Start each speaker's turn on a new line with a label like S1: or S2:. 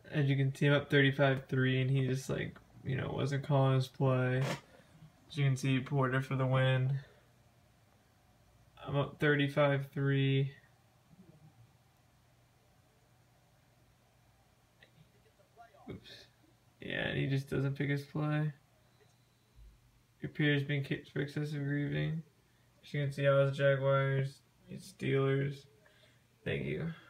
S1: As you can see, I'm up 35-3, and he just, like, you know, wasn't calling his play. As you can see, Porter for the win. I'm up 35-3. Oops. Yeah, and he just doesn't pick his play. Your peer's been kicked for excessive grieving. As you can see, I was Jaguars, it's Steelers. Thank you.